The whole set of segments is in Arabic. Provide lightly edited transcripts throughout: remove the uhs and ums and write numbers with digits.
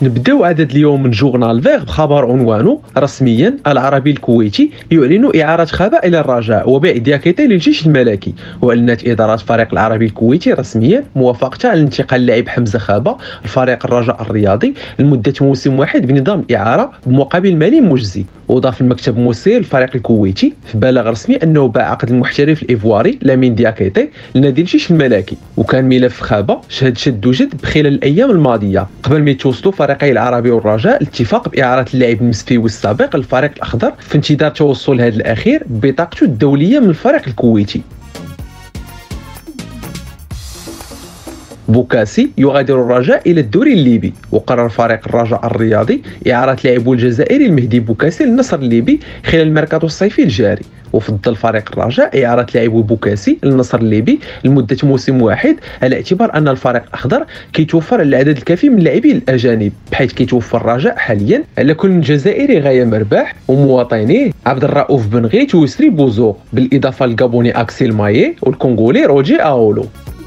نبداو عدد اليوم من جورنال فيغ بخبر عنوانه رسميا العربي الكويتي يعلن إعارة خابة إلى الرجاء وبيع دياكيتي للجيش الملكي. وأعلنت إدارة فريق العربي الكويتي رسميا موافقتها على انتقال اللاعب حمزة خابة لفريق الرجاء الرياضي لمدة موسم واحد بنظام إعارة بمقابل مالي مجزي. وضاف المكتب المسير للفريق الكويتي في بلاغ رسمي أنه باع عقد المحترف الإيفواري لامين دياكيتي لنادي الجيش الملكي. وكان ملف خابة شد وجد خلال الأيام الماضية قبل ما يتوصلوا فريقي العربي والرجاء الاتفاق بإعارة اللاعب المسفيوي السابق للفريق الأخضر في انتظار توصل هذا الأخير ببطاقته الدولية من الفريق الكويتي. بوكاسي يغادر الرجاء إلى الدوري الليبي. وقرر فريق الرجاء الرياضي إعارة لاعبه الجزائري المهدي بوكاسي للنصر الليبي خلال الميركاتو الصيفي الجاري. وفضل فريق الرجاء إعارة لاعبه بوكاسي للنصر الليبي لمدة موسم واحد على اعتبار أن الفريق الأخضر كيتوفر العدد الكافي من اللاعبين الأجانب، بحيث كيتوفر الرجاء حاليا على كل جزائري غاية مرباح ومواطنيه عبد الرؤوف بن غيت ويسري بوزوق، بالإضافة للغابوني أكسيل مايي والكونغولي روجي أولو.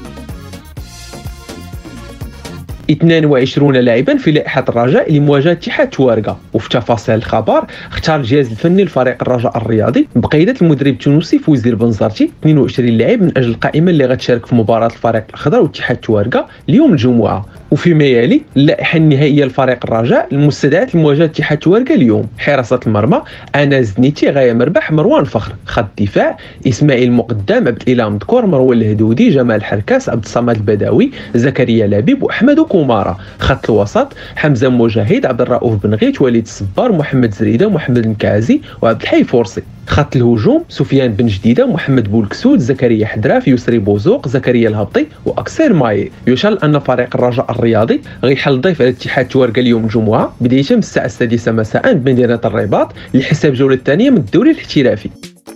22 لاعبا في لائحة الرجاء لمواجهة اتحاد توارقة. وفي تفاصيل الخبر اختار الجهاز الفني لفريق الرجاء الرياضي بقيادة المدرب التونسي فوزي البنزرتي 22 لاعب من أجل القائمة اللي غتشارك في مباراة الفريق الأخضر واتحاد توارقة اليوم الجمعة. وفيما يلي اللائحة النهائية لفريق الرجاء المستدعاة لمواجهة اتحاد توارقة اليوم: حراسة المرمى أناس زنيتي، غاية مربح، مروان فخر. خط الدفاع إسماعيل مقدام، عبد الإله مذكور، مروان الهدودي، جمال حركاس، عبد الصمد البداوي، زكريا لبيب وأحمد كومارا. خط الوسط حمزة مجاهد، عبد الرؤوف بن غيت، وليد الصبار، محمد زريدة، محمد المكازي وعبد الحي فورسي. خط الهجوم سفيان بن جديدة، محمد بولكسود، زكريا حدراف، يسري بوزوق، زكريا الهبطي واكسير مايي. يشار ان فريق الرجاء الرياضي غيحل ضيف على اتحاد توارقة اليوم الجمعة بداية من الساعة 6 مساء بمدينة الرباط لحساب الجولة الثانية من الدوري الاحترافي.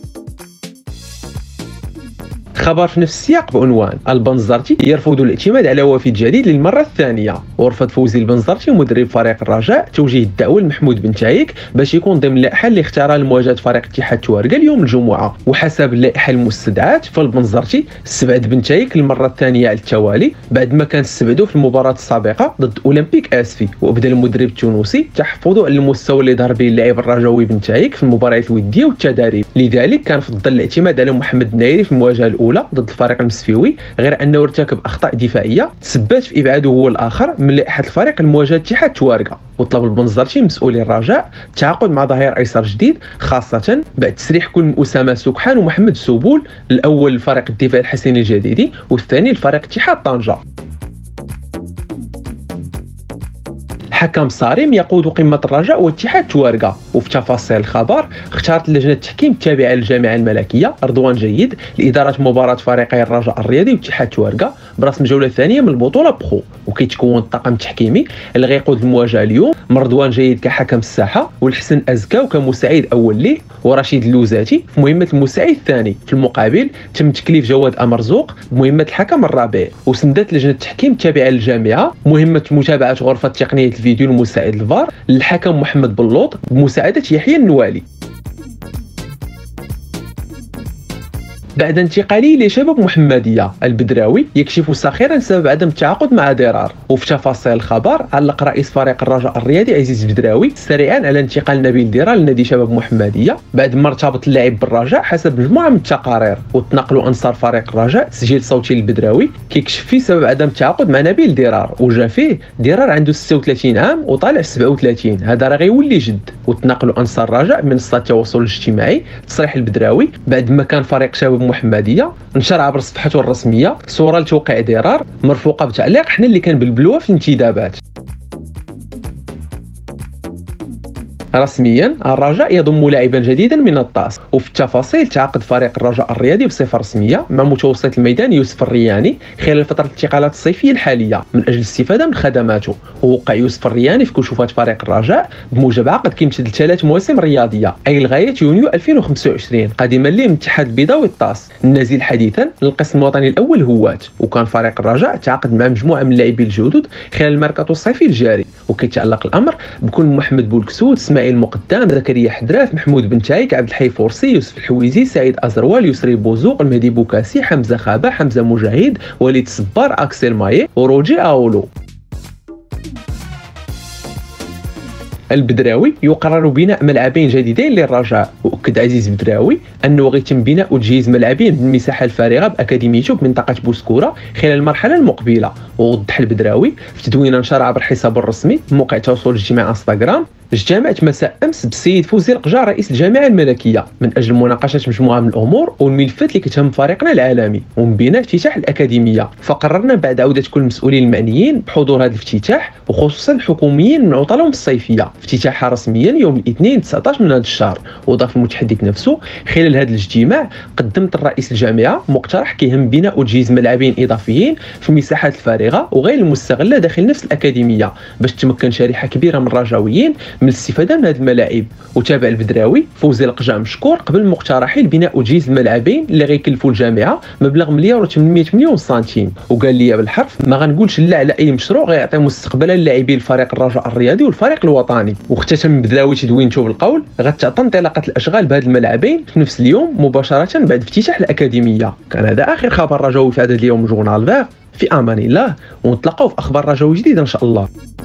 خبر في نفس السياق بعنوان البنزرتي يرفض الاعتماد على وافد جديد للمرة الثانية. ورفض فوزي البنزرتي مدرب فريق الرجاء توجيه الدعوة لمحمود بن تايك باش يكون ضمن اللائحة اللي اختارها لمواجهة فريق اتحاد توارقة اليوم الجمعة. وحسب اللائحة المستدعاة فالبنزرتي استبعد بن تايك للمرة الثانية على التوالي بعد ما كان استبعدوه في المباراة السابقة ضد أولمبيك آسفي. وبدا المدرب التونسي تحفظه على المستوى اللي ظهر به اللاعب الرجاوي بن تايك في المباريات الودية والتدريب، لذلك كان فضل الاعتماد على محمد النايري في المواجهة الأولى ضد الفريق المسفيوي، غير انه ارتكب اخطاء دفاعيه تسببت في ابعاده هو الاخر من لائحه الفريق لمواجهه اتحاد توارقة. وطلب البنزرتي مسؤولي الرجاء التعاقد مع ظهير ايسر جديد، خاصه بعد تسريح كل من اسامه سكحان ومحمد سوبول، الاول لفريق الدفاع الحسيني الجديدي والثاني لفريق اتحاد طنجه. حكم صارم يقود قمة الرجاء واتحاد توارقة. وفي تفاصيل الخبر اختارت لجنة التحكيم التابعة للجامعة الملكية رضوان جيد لإدارة مباراة فريقي الرجاء الرياضي واتحاد توارقة برسم جولة ثانية من البطولة بخو. وكيتكون الطاقم التحكيمي اللي غيقود المواجهة اليوم من رضوان جيد كحكم الساحة، والحسن أزكاو كمساعد أول ليه، ورشيد اللوزاتي في مهمة المساعد الثاني. في المقابل تم تكليف جواد أمرزوق بمهمة الحكم الرابع. وسندت لجنة التحكيم التابعة للجامعة مهمة متابعة غرفة تقنية الفيديو المساعد الفار للحكم محمد بلوط بمساعدة يحيى النوالي. بعد انتقاله لشباب محمدية، البدراوي يكشف ساخرا سبب عدم التعاقد مع ضرار. وفي تفاصيل الخبر علق رئيس فريق الرجاء الرياضي عزيز البدراوي سريعا على انتقال نبيل ضرار لنادي شباب محمدية بعد ما ارتبط اللاعب بالرجاء حسب مجموعة من التقارير. وتنقلوا انصار فريق الرجاء تسجيل صوتي للبدراوي كيكشف فيه سبب عدم التعاقد مع نبيل ضرار، وجا فيه ضرار عنده 36 عام وطالع 37، هذا راه غيولي جد. وتنقلوا انصار الرجاء منصة التواصل الاجتماعي تصريح البدراوي بعد ما كان فريق شباب محمدية نشر عبر صفحته الرسمية صورة لتوقيع ضرار مرفوقة بتعليق حنا اللي كنبلبلوها في الانتدابات. رسميا الرجاء يضم لاعبا جديدا من الطاس. وفي التفاصيل تعاقد فريق الرجاء الرياضي بصفه رسميه مع متوسط الميدان يوسف الرياني خلال فتره الانتقالات الصيفيه الحاليه من اجل الاستفاده من خدماته. ووقع يوسف الرياني في كشوفات فريق الرجاء بموجب عقد كيمتد ل3 مواسم رياضيه اي لغايه يونيو 2025 قادما ليه من الاتحاد البيضاوي الطاس النازل حديثا للقسم الوطني الاول هوات. وكان فريق الرجاء تعاقد مع مجموعه من اللاعبين الجدد خلال الميركاتو الصيفي الجاري، وكيتعلق الامر بكل محمد بولكسود، اسماعيل مقدام، زكريا حدراف، محمود بن تايك، عبد الحي فورسي، يوسف الحويزي، سعيد ازروال، يسري بوزوق، المهدي بوكاسي، حمزه خابه، حمزه مجاهد، وليد الصبار، اكسيل مايي وروجي اولو. البدراوي يقرر بناء ملعبين جديدين للرجاء. واكد عزيز بدراوي انه غيتم بناء وتجهيز ملعبين بالمساحه الفارغه باكاديميته بمنطقه بوسكوره خلال المرحله المقبله. ووضح البدراوي في تدوينه نشر عبر حسابه الرسمي موقع التواصل الاجتماعي انستغرام: اجتمعت مساء امس بالسيد فوزي القجار رئيس الجامعه الملكيه من اجل مناقشه مجموعه من الامور والملفات اللي كتهم فريقنا العالمي ومن بينها افتتاح الاكاديميه. فقررنا بعد عوده كل المسؤولين المعنيين بحضور هذا الافتتاح، وخصوصا الحكوميين من عطلهم الصيفيه، افتتاحها رسميا يوم الاثنين 19 من هذا الشهر. وضاف المتحدث نفسه: خلال هذا الاجتماع قدمت الرئيس الجامعه مقترح كيهم بناء وتجهيز ملاعبين اضافيين في المساحات الفارغه وغير المستغله داخل نفس الاكاديميه باش تمكن شريحه كبيره من الرجاويين من الاستفاده من هذه الملاعب. وتابع البدراوي: فوزي القجا مشكور قبل مقترحي لبناء وتجهيز الملعبين اللي غيكلفوا الجامعه مبلغ 1.800 سنتيم. وقال لي بالحرف: ما غنقولش لا على اي مشروع غيعطي مستقبلا للاعبين الفريق الرجاء الرياضي والفريق الوطني. واختتم بدراوي تدوينته بالقول: غتعطى انطلاقه الاشغال بهذه الملعبين في نفس اليوم مباشره بعد افتتاح الاكاديميه. كان هذا اخر خبر رجاوي في هذا اليوم من جورنال فيغ. في امان الله، ونتلاقاو في اخبار رجاوي جديده ان شاء الله.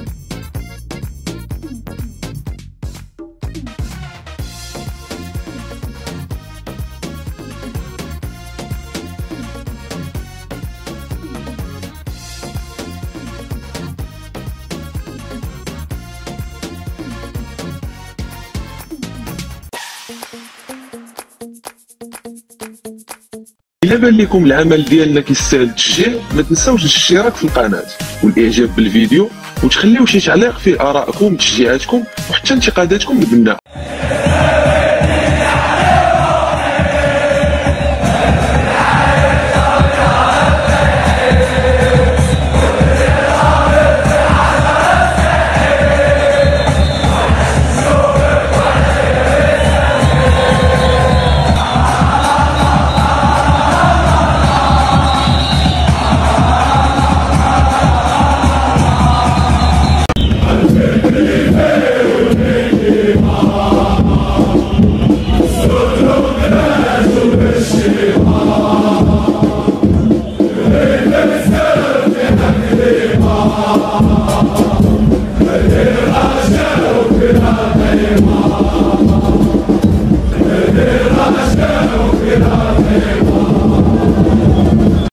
إلا بان لكم العمل ديالنا كيستاهل التشجيع، ما تنساوش الاشتراك في القناة والاعجاب بالفيديو، وتخليو شي تعليق فيه ارائكم وتشجيعاتكم وحتى انتقاداتكم البناءة.